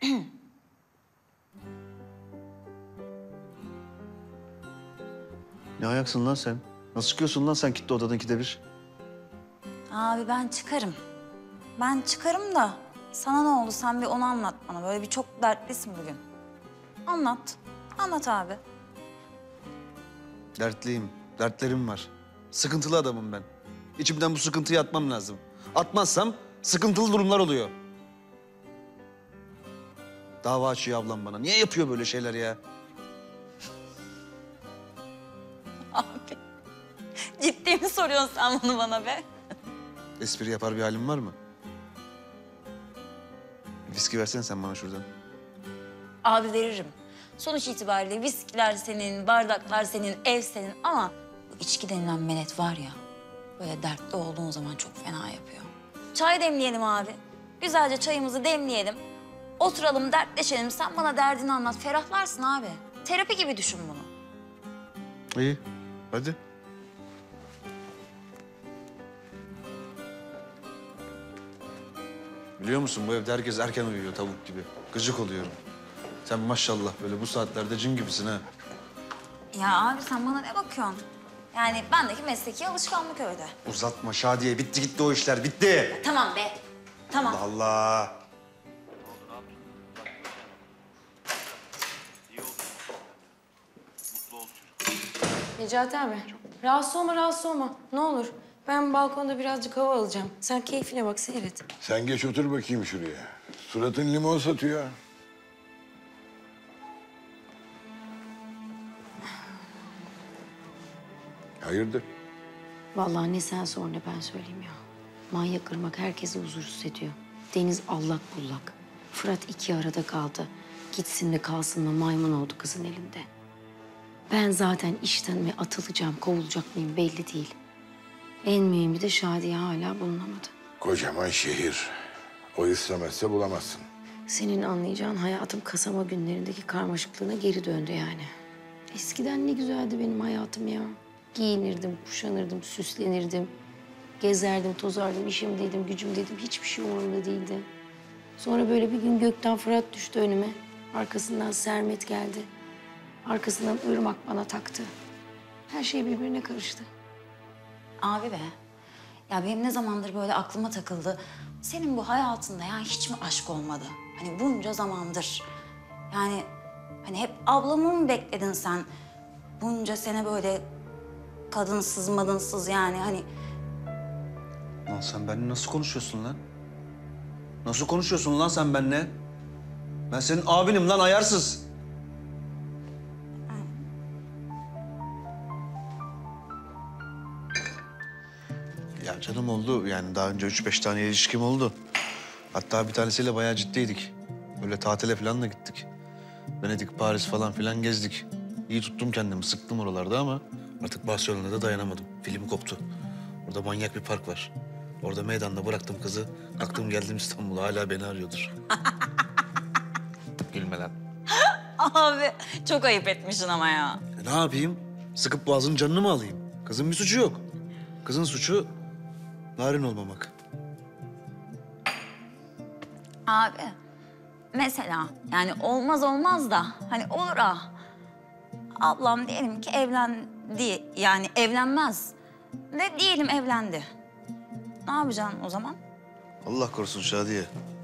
Ne ayaksın lan sen? Nasıl çıkıyorsun lan sen kilitli odadan ikide bir? Abi ben çıkarım. Ben çıkarım da sana ne oldu? Sen bir onu anlat bana. Böyle bir çok dertlisin bugün. Anlat. Anlat abi. Dertliyim, dertlerim var. Sıkıntılı adamım ben. İçimden bu sıkıntıyı atmam lazım. Atmazsam sıkıntılı durumlar oluyor. Dava açıyor ablam bana. Niye yapıyor böyle şeyler ya? Abi. Ciddi mi soruyorsun sen bunu bana be? Espri yapar bir halin var mı? Viski versene sen bana şuradan. Abi veririm. Sonuç itibariyle viskiler senin, bardaklar senin, ev senin ama bu içki denilen menet var ya, böyle dertli olduğun zaman çok fena yapıyor. Çay demleyelim abi. Güzelce çayımızı demleyelim. Oturalım, dertleşelim. Sen bana derdini anlat. Ferahlarsın abi. Terapi gibi düşün bunu. İyi, hadi. Biliyor musun bu evde herkes erken uyuyor tavuk gibi. Gıcık oluyorum. Sen maşallah böyle bu saatlerde cin gibisin ha. Ya abi sen bana ne bakıyorsun? Yani bendeki mesleki alışkanlık öyle. Uzatma Şadiye. Bitti gitti o işler. Bitti. Tamam be. Tamam. Allah. Necati abi, rahatsız olma. Ne olur. Ben balkonda birazcık hava alacağım. Sen keyfine bak, seyret. Sen geç otur bakayım şuraya. Suratın limon satıyor. Hayırdır? Vallahi ne sen sor ne ben söyleyeyim ya. Manyak ırmak herkesi huzursuz ediyor. Deniz allak bullak. Fırat iki arada kaldı. Gitsin de kalsın mı maymun oldu kızın elinde. Ben zaten işten mi atılacağım, kovulacak mıyım belli değil. En mühimi de Şadiye hala bulunamadı. Kocaman şehir. O istemezse bulamazsın. Senin anlayacağın hayatım kasama günlerindeki karmaşıklığına geri döndü yani. Eskiden ne güzeldi benim hayatım ya. Giyinirdim, kuşanırdım, süslenirdim. Gezerdim, tozardım, işimdeydim, gücümdeydim. Hiçbir şey umurumda değildi. Sonra böyle bir gün gökten Fırat düştü önüme. Arkasından Sermet geldi. Arkasından Irmak bana taktı. Her şey birbirine karıştı. Abi be. Ya benim ne zamandır böyle aklıma takıldı. Senin bu hayatında ya hiç mi aşk olmadı? Hani bunca zamandır. Yani hani hep ablamı mı bekledin sen? Bunca sene böyle kadınsız madınsız yani hani... Lan sen benimle nasıl konuşuyorsun lan? Nasıl konuşuyorsun lan sen benimle? Ben senin abinim lan ayarsız. Ya canım oldu yani daha önce 3-5 tane ilişkim oldu. Hatta bir tanesiyle bayağı ciddiydik. Böyle tatile falan da gittik. Venedik, Paris falan filan gezdik. İyi tuttum kendimi, sıktım oralarda ama artık Barcelona'da da dayanamadım. Film koptu. Orada manyak bir park var. Orada meydanda bıraktım kızı. Kalktım geldim İstanbul'a. Hala beni arıyordur. Gülme lan. Abi çok ayıp etmişsin ama ya. Ne yapayım? Sıkıp boğazının canını mı alayım? Kızın bir suçu yok. Kızın suçu narin olmamak. Abi mesela yani olmaz olmaz da hani olur ha. Ablam diyelim ki evlendi yani evlenmez. De diyelim evlendi. Ne yapacaksın o zaman? Allah korusun Şadiye.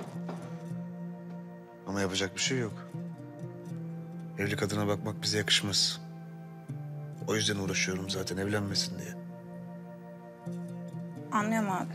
Ama yapacak bir şey yok. Evli kadına bakmak bize yakışmaz. O yüzden uğraşıyorum zaten evlenmesin diye. Anlıyorum abi.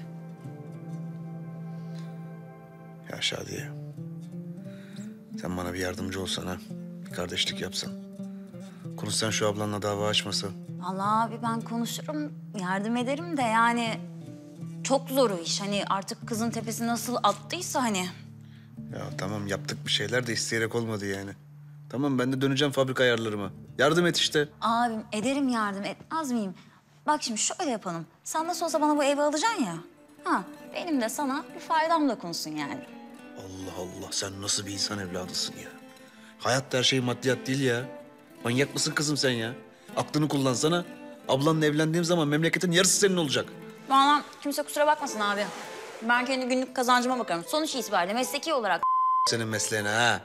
Ya Şadiye. Sen bana bir yardımcı olsan ha. Bir kardeşlik yapsan. Konuşsan şu ablanla dava açmasa. Vallahi abi ben konuşurum, yardım ederim de yani çok zor o iş. Hani artık kızın tepesi nasıl attıysa hani. Ya tamam yaptık bir şeyler de isteyerek olmadı yani. Tamam ben de döneceğim fabrika ayarlarıma. Yardım et işte. Abim ederim yardım etmez miyim? Bak şimdi şöyle yapalım. Sen nasıl olsa bana bu evi alacaksın ya. Ha benim de sana bir faydam dokunsun yani. Allah Allah sen nasıl bir insan evladısın ya. Hayatta her şey maddiyat değil ya. Manyak mısın kızım sen ya? Aklını kullansana. Ablanla evlendiğim zaman memleketin yarısı senin olacak. Bana kimse kusura bakmasın abi. Ben kendi günlük kazancıma bakarım. Sonuç itibariyle mesleki olarak senin mesleğine ha.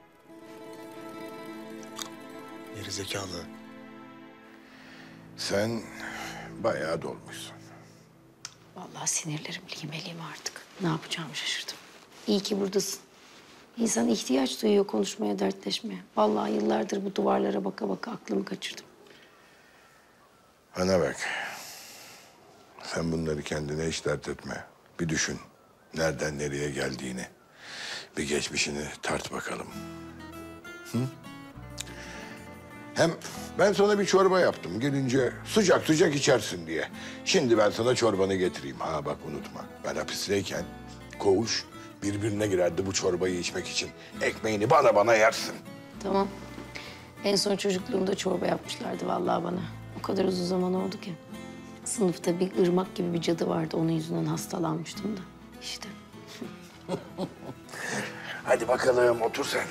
Geri zekalı. Sen bayağı dolmuşsun. Vallahi sinirlerim limeliyim artık. Ne yapacağımı şaşırdım. İyi ki buradasın. İnsan ihtiyaç duyuyor konuşmaya, dertleşmeye. Vallahi yıllardır bu duvarlara baka baka aklımı kaçırdım. Bana bak. Sen bunları kendine hiç dert etme. Bir düşün. Nereden nereye geldiğini. Bir geçmişini tart bakalım. Hı? Hem ben sana bir çorba yaptım. Gelince sıcak sıcak içersin diye. Şimdi ben sana çorbanı getireyim. Ha bak unutma. Ben hapisteyken koğuş birbirine girerdi bu çorbayı içmek için. Ekmeğini bana yersin. Tamam. En son çocukluğumda çorba yapmışlardı vallahi bana. O kadar uzun zaman oldu ki. Sınıfta bir ırmak gibi bir cadı vardı. Onun yüzünden hastalanmıştım da. İşte. Hadi bakalım otur sen.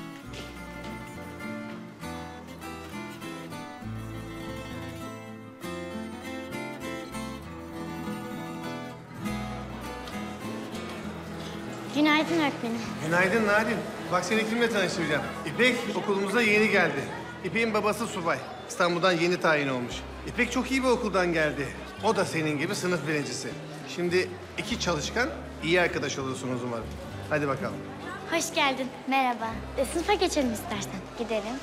Günaydın öğretmenim. Günaydın Narin. Bak seni kimle tanıştıracağım. İpek okulumuza yeni geldi. İpek'in babası subay. İstanbul'dan yeni tayin olmuş. İpek çok iyi bir okuldan geldi. O da senin gibi sınıf birincisi. Şimdi iki çalışkan, iyi arkadaş olursunuz umarım. Hadi bakalım. Hoş geldin. Merhaba. Sınıfa geçelim istersen. Gidelim.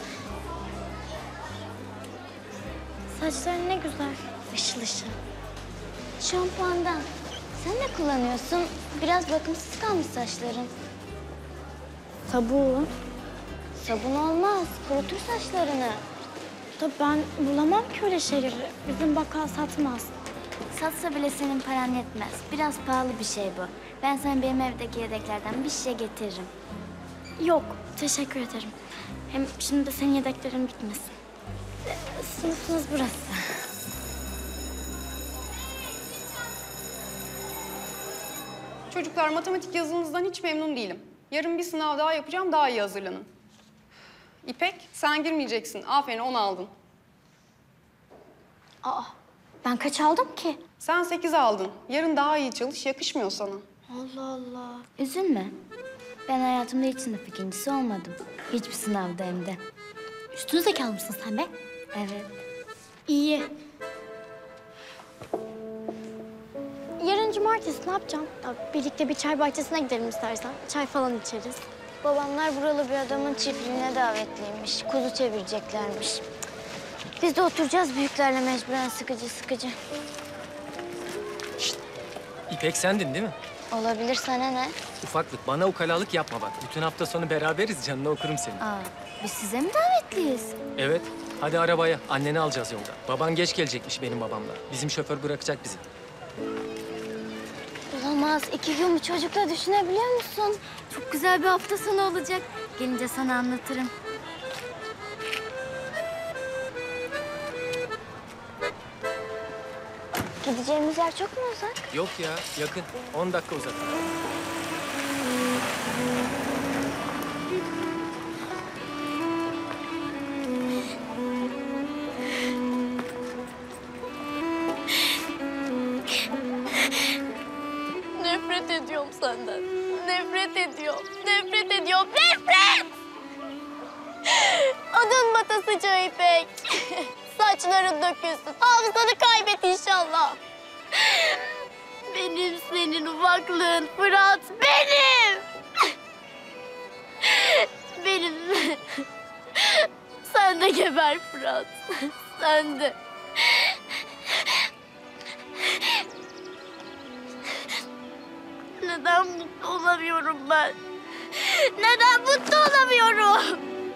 Saçların ne güzel. Işıl ışıl. Şampuandan. Sen ne kullanıyorsun? Biraz bakımsız kalmış saçların. Sabun. Sabun olmaz. Kurutur saçlarını. Da ben bulamam ki öyle şeyleri. Bizim bakkal satmaz. Satsa bile senin paran yetmez. Biraz pahalı bir şey bu. Ben sana benim evdeki yedeklerden bir şey getiririm. Yok, teşekkür ederim. Hem şimdi de senin yedeklerin bitmesin. Sınıfınız burası. Çocuklar, matematik yazınızdan hiç memnun değilim. Yarın bir sınav daha yapacağım, daha iyi hazırlanın. İpek, sen girmeyeceksin. Aferin, 10 aldın. Aa, ben kaç aldım ki? Sen 8 aldın. Yarın daha iyi çalış, yakışmıyor sana. Allah Allah. Üzülme. Ben hayatımda hiç sınıf ikincisi olmadım. Hiçbir sınavda hem de. Üstün zekalı mısın sen be? Evet. İyi. Yarın cumartesi ne yapacağım? Ya, birlikte bir çay bahçesine gidelim istersen. Çay falan içeriz. Babamlar buralı bir adamın çiftliğine davetliymiş. Kuzu çevireceklermiş. Biz de oturacağız büyüklerle mecburen sıkıcı. İpek sendin değil mi? Olabilir, sana ne? Ufaklık bana ukalalık yapma bak. Bütün hafta sonu beraberiz, canını okurum seni. Aa, biz size mi davetliyiz? Evet, hadi arabaya. Anneni alacağız yolda. Baban geç gelecekmiş benim babamla. Bizim şoför bırakacak bizi. Olamaz. 2 gün bu çocukla düşünebiliyor musun? Çok güzel bir hafta sonu olacak. Gelince sana anlatırım. Gideceğimiz yer çok mu uzak? Yok ya, yakın. 10 dakika uzak. Nefret ediyorum senden. Nefret ediyorum. Nefret ediyorum. Nefret! Adın batasıca İpek. Saçların dökülsün. Hafızanı kaybet inşallah. Benim senin ufaklığın Fırat. Benim! Benim. Sen de geber Fırat. Sen de. Neden mutlu olamıyorum ben? Neden mutlu olamıyorum?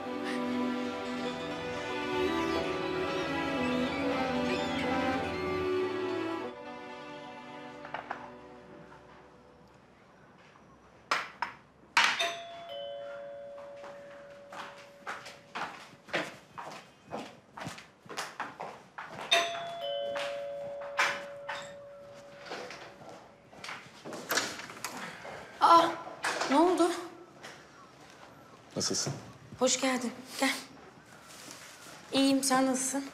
Ne oldu? Nasılsın? Hoş geldin. Gel. İyiyim. Sen nasılsın?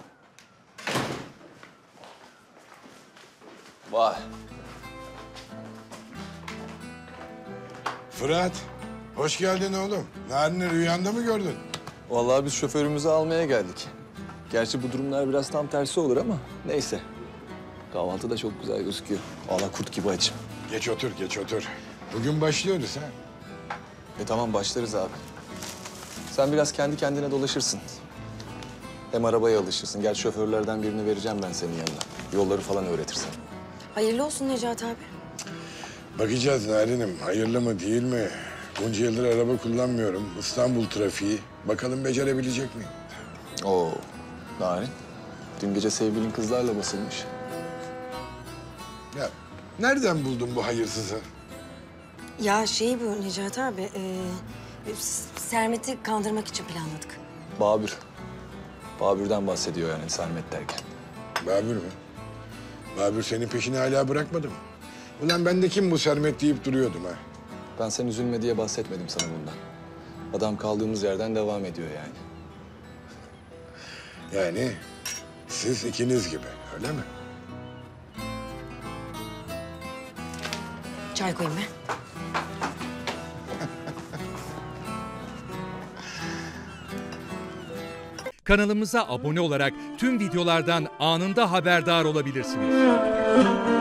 Vay. Fırat, Hoş geldin oğlum. Narin'i rüyanda mı gördün? Vallahi biz şoförümüzü almaya geldik. Gerçi bu durumlar biraz tam tersi olur ama neyse. Kahvaltı da çok güzel gözüküyor. Vallahi kurt gibi açım. Geç otur, geç otur. Bugün başlıyoruz ha. Tamam başlarız abi. Sen biraz kendi kendine dolaşırsın. Hem arabaya alışırsın. Gerçi şoförlerden birini vereceğim ben senin yanına. Yolları falan öğretirsen. Hayırlı olsun Necati abi. Bakacağız Narin'im. Hayırlı mı değil mi? Bunca yıldır araba kullanmıyorum. İstanbul trafiği. Bakalım becerebilecek miyim? Oo, Narin. Dün gece sevgilin kızlarla basılmış. Ya nereden buldun bu hayırsızı? Ya bu Necati abi, Sermet'i kandırmak için planladık. Babür. Babür'den bahsediyor yani Sermet derken. Babür mü? Babür senin peşini hala bırakmadı mı? Ulan ben de kim bu Sermet deyip duruyordum ha. Ben sen üzülme diye bahsetmedim sana bundan. Adam kaldığımız yerden devam ediyor yani. Yani siz ikiniz gibi, öyle mi? Çay koyayım ben. Kanalımıza abone olarak tüm videolardan anında haberdar olabilirsiniz.